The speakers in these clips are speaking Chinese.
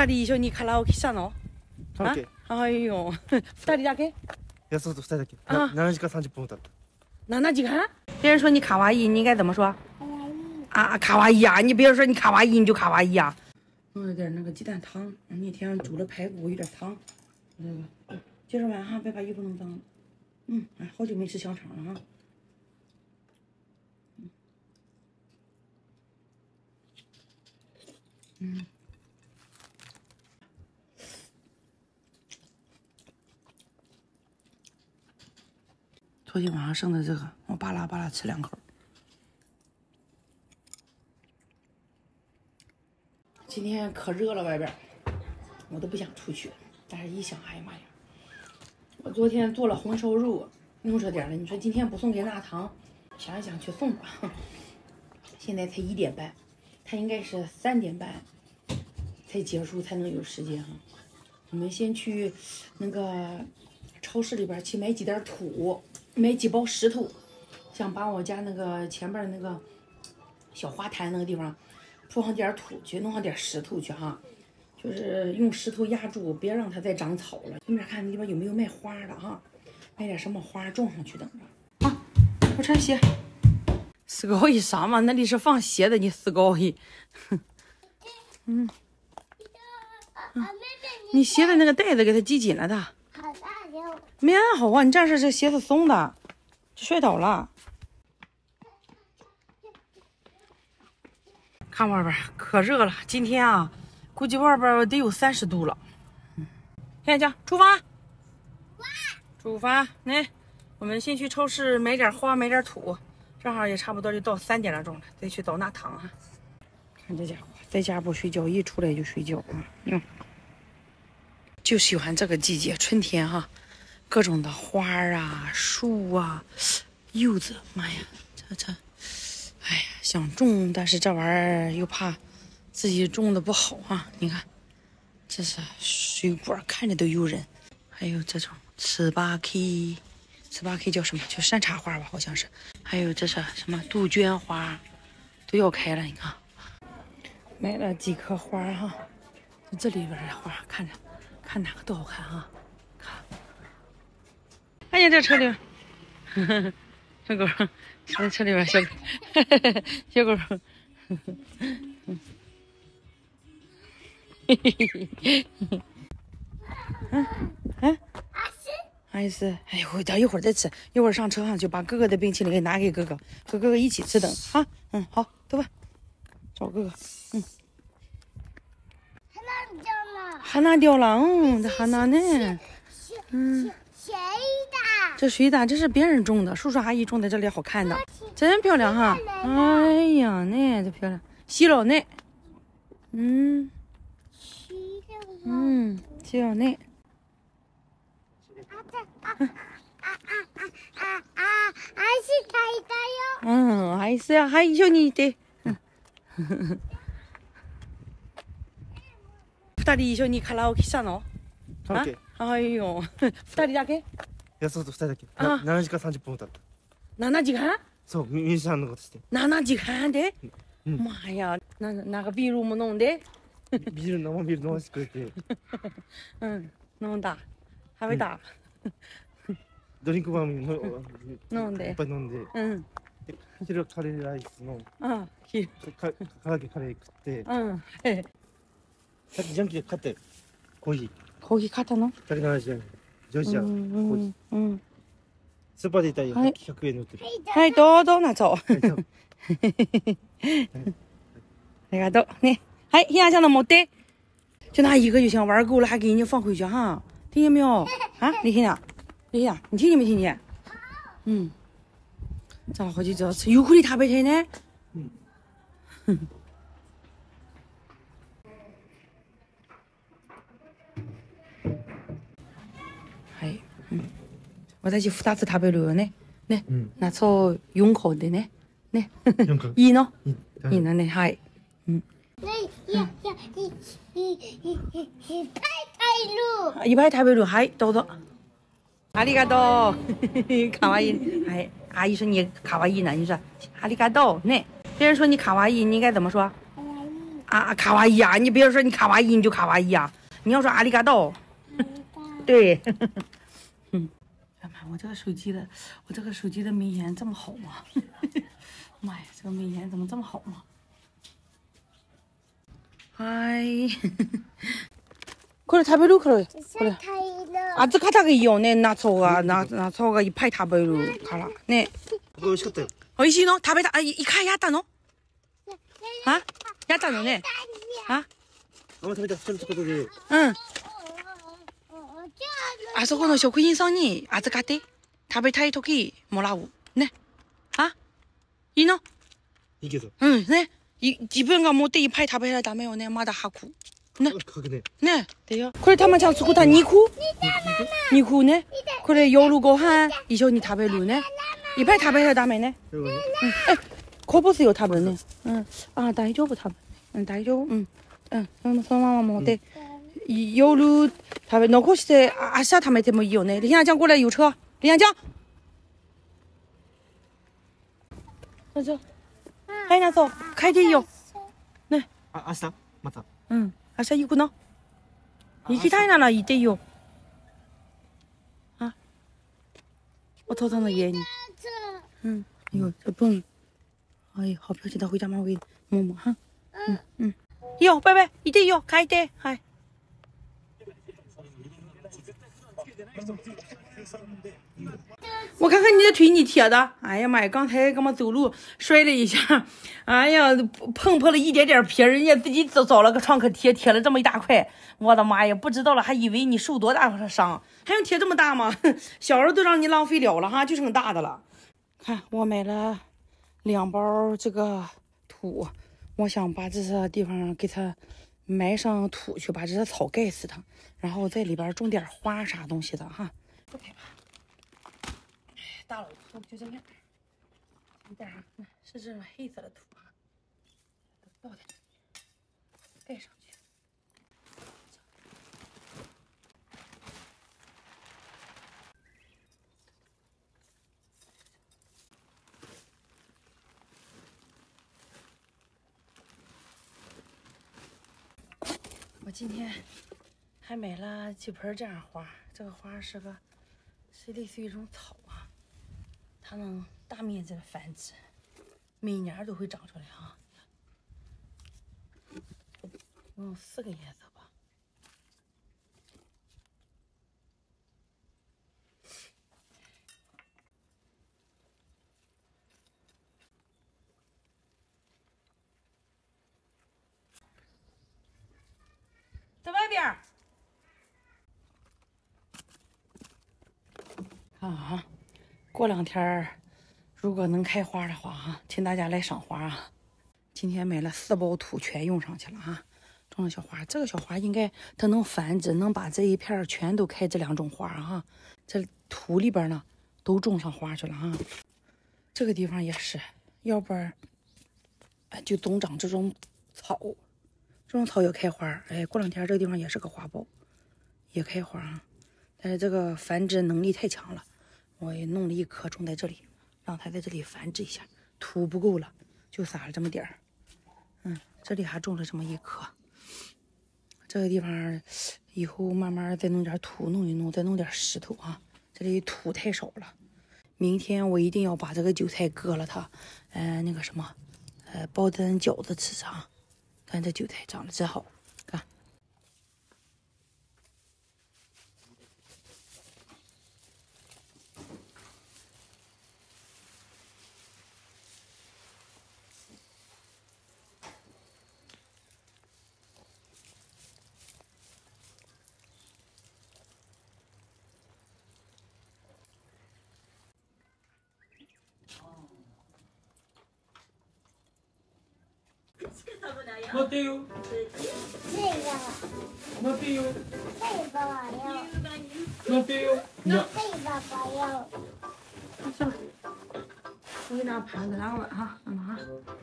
2人一緒にカラオケしたの？ カラオケ。 あ、いいよ。2人だけ？ いや、そうそう、2人だけ。 あ 7時間30分歌った。 7時間？别人说你卡哇伊，你应该怎么说？啊，卡哇伊啊！你别说你卡哇伊，你就卡哇伊啊！弄了点那个鸡蛋汤，那天煮了排骨，有点汤。那个，接着玩哈，别把衣服弄脏了。哎，好久没吃香肠了哈。昨天晚上剩的这个，我巴拉巴拉吃2口。今天可热了，外边我都不想出去，但是一想，哎呀妈呀！我昨天做了红烧肉，弄着点了，你说今天不送给纳糖，想一想去送吧。现在才1点半，他应该是3点半才结束，才能有时间哈。我们先去那个超市里边去买几袋土，买几包石头，想把我家那个前边那个小花坛那个地方铺上点土去，弄上点石头去哈，就是用石头压住，别让它再长草了。顺便看那地方有没有卖花的哈，买点什么花种上去等着。啊，我穿鞋。死高一啥嘛？那里是放鞋的，你死高一。你鞋的那个带子给它系紧了的。没安好啊！你这是这鞋子松的，摔倒了。看外边可热了，今天啊，估计外边得有30度了。现在讲出发，出发！来，我们先去超市买点花，买点土，正好也差不多就到3点了钟了，再去倒纳糖啊。看这家伙在家不睡觉，一出来就睡觉啊。就喜欢这个季节，春天哈，各种的花啊、树啊、柚子，妈呀，这，哎呀，想种，但是这玩意儿又怕自己种的不好啊。你看，这是水果，看着都诱人。还有这种糍粑叫什么？叫山茶花吧，好像是。还有这是什么杜鹃花，都要开了。你看，买了几棵花哈，这里边的花看着。看哪个都好看啊！看见这车里，小狗在车里边，小狗，阿姨是，哎呦，等一会儿再吃，一会儿上车上就把哥哥的冰淇淋给拿给哥哥，和哥哥一起吃等啊。好，走吧，找哥哥。还拿掉了，这还拿呢，谁的？这谁的？这是别人种的，叔叔阿姨种在这里，好看的，真漂亮哈！哎呀，那这漂亮，洗了呢，洗了呢。还是呀，还有你的。2人一緒にカラオケしたの？ カラオケ。 あ、いいよ。2人だけ？ いや、そうそう、2人だけ。7時間30分歌った。 7時間？ そう、ミュージシャンのことして。 7時間で？妈呀，那个秘鲁么弄的？ 生ビール飲ませてくれて。 飲んだ。食べた。 ドリンクバー飲んで。 いっぱい飲んで。昼カレーライスの。 昼。 唐揚げカレー食って。さっきジャンキーで買ったよ。コーヒー。 コーヒー買ったの ？170円。ジョージアコーヒー。スーパーでいたら100円で売ってる。 はい、どうぞ、那走。ありがとう。ね。はい，现在的没得，就拿一个就行，玩够了还给你放回去哈，听见没有？啊，你听见？你听见没听见？这好就知道吃，有可能他白天呢。はい、私2つ食べるよね。ね、夏を4個でね。ね。いいの？いいのね、はい。いっぱい食べる。はい、どうぞ。ありがとう。卡哇伊。哎，阿姨说你卡哇伊呢，你说ありがとう。ね。别人说你卡哇伊，你应该怎么说？ 啊，卡哇伊啊！你别说你卡哇伊，你就卡哇伊啊！你要说阿里嘎多。对。干嘛？我这个手机的美颜这么好吗？妈呀，这个美颜怎么这么好吗？嗨。그래 타베로 그래. 그래. 아직 가다가 이오네 나초가 나초가 이파이 타베로 가라. 네. 맛있겠다. 어이시노 타베다 이카 야다노? 아? 야다노 네. 아? 아마 타베다 좀 섞어도 응. 아 저거는 쇼크 인성이 아직 가대. 타베 타이 토키 뭐라고? 네. 아? 이노? 이게서. 응, 네. 이 기분가 못돼 이파이 타베라 다메요 네 마다 하쿠. 네. 네, 돼요. 그래, 타만 장 쓰고 다 니쿠? 니쿠네? 그래, 요루고 한 이쇼니 타베루네? 이빨 타베해 다메네? 응. 에, 거보세요 타베네. 응. 아, 다이조부 타베. 응, 다이조부. 응. 응, 소마마 못돼. 이 요루 타베 넣고 시대 아시아 타메테 뭐 이오네. 리향장 过来有车. 리향장. 맞아. 하이 나서 가이데요. 네. 아, 아시다. 맞다. 응. 아싸 이구나. 이기 타이나나 이때요. 아, 어떠서나 얘니. 응, 이거 저분. 아이, 好表情的回家吗？我给摸摸哈。哟，拜拜，이때요，开때，嗨。我看看你的腿，你贴的。哎呀妈呀，刚才干嘛走路摔了一下，哎呀，碰破了一点点皮，人家自己找了个创可贴，贴了这么一大块。我的妈呀，不知道了，还以为你受多大的伤，还用贴这么大吗？小时候都让你浪费了哈，就剩大的了。看，我买了2包这个土，我想把这些地方给它埋上土去，把这些草盖死它，然后在里边种点花啥东西的哈。OK 吧。大老土就这样，一点是这种黑色的土啊，都倒在这里，盖上去。我今天还买了几盆这样花，这个花是类似于一种草啊。它能大面积的繁殖，每年都会长出来啊。用4个颜色吧。在外边。看啊。过2天如果能开花的话啊，请大家来赏花啊！今天买了4包土，全用上去了啊！种了小花，这个小花应该它能繁殖，能把这一片全都开这2种花啊！这土里边呢都种上花去了啊！这个地方也是，要不然就总长这种草，这种草也开花。哎，过2天这个地方也是个花苞，也开花啊！但是这个繁殖能力太强了。我也弄了1颗种在这里，让它在这里繁殖一下。土不够了，就撒了这么点儿。这里还种了这么1颗。这个地方以后慢慢再弄点土，弄一弄，再弄点石头啊。这里土太少了。明天我一定要把这个韭菜割了它，那个什么，包咱饺子吃啊。看这韭菜长得真好，看。 어때요? 어때요? 어때요? 我给拿盘子拿碗哈，啊。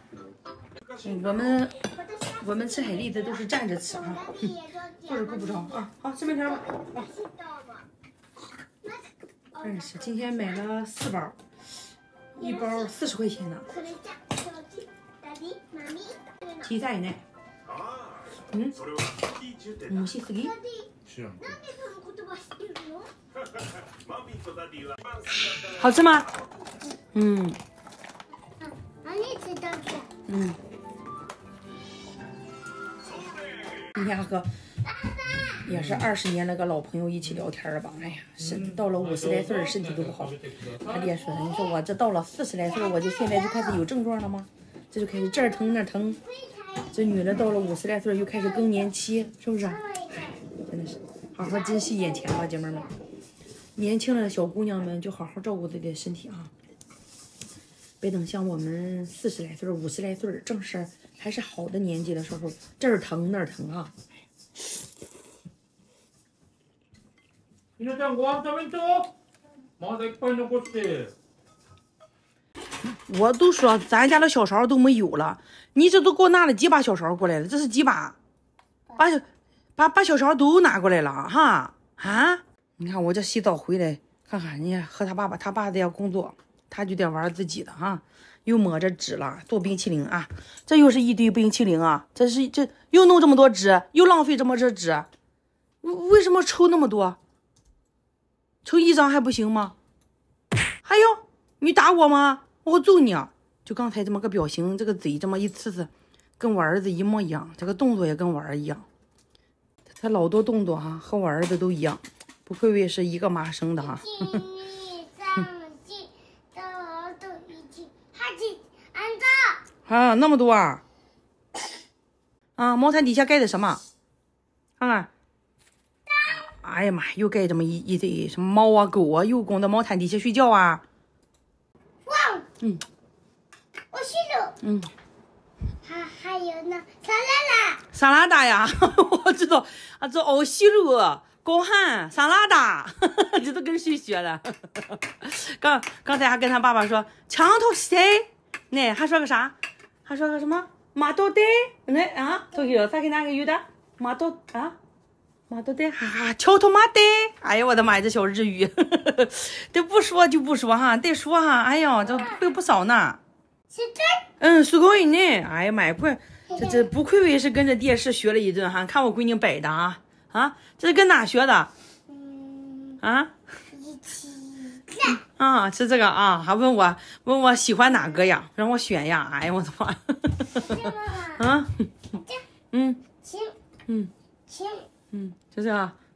我们吃海蛎子都是站着吃哈，或者够不着啊。好，吃面条吧。真是，今天买了4包，1包40块钱呢。提菜呢？ 嗯，虫すぎ？好吃吗？嗯。嗯。今天和也是20年那个老朋友一起聊天了吧？哎呀，到了50来岁，身体都不好。他爹说：“你说我这到了40来岁，我就现在就开始有症状了吗？这就开始这儿疼那儿疼。这女的到了50来岁又开始更年期，是不是？真的是，好好珍惜眼前吧，姐妹们。年轻的小姑娘们就好好照顾自己的身体啊，别等像我们40来岁、50来岁，正是还是好的年纪的时候，这儿疼那儿疼啊。”我都说咱家的小勺都没有了，你这都给我拿了几把小勺过来了？这是几把？把小勺都拿过来了哈啊！你看我这洗澡回来，看看你和他爸在工作，他就得玩自己的哈，又抹着纸了，做冰淇淋啊！这又是一堆冰淇淋啊！这又弄这么多纸，又浪费这么多纸，为什么抽那么多？抽1张还不行吗？还有，你打我吗？我揍你啊！就刚才这么个表情，这个嘴这么一呲，跟我儿子一模一样，这个动作也跟我儿一样，他老多动作哈，和我儿子都一样，不愧为是一个妈生的哈。啊，那么多啊！啊，毛毯底下盖的什么？看看。哎呀妈，又盖这么一堆什么猫啊狗啊，又拱到毛毯底下睡觉啊！ 哇，我去了。还有呢， 沙拉达呀，我知道啊，这奥西路、高汉、沙拉达，这都跟谁学的？刚才还跟他爸爸说墙头谁？那还说个啥？还说个什么马多呆？那啊，头有咋给哪个有的马多啊？马多呆哈，桥头马呆，哎呀我的妈呀，这小日语，这不说就不说哈，得说哈，哎呀，这会不少呢。是高音呢，哎呀妈呀，这不愧为是跟着电视学了一顿哈，看我闺女摆的啊，这是跟哪学的？啊？啊，是这个啊，还问我喜欢哪个呀？让我选呀，哎呀我的妈！啊？就这个。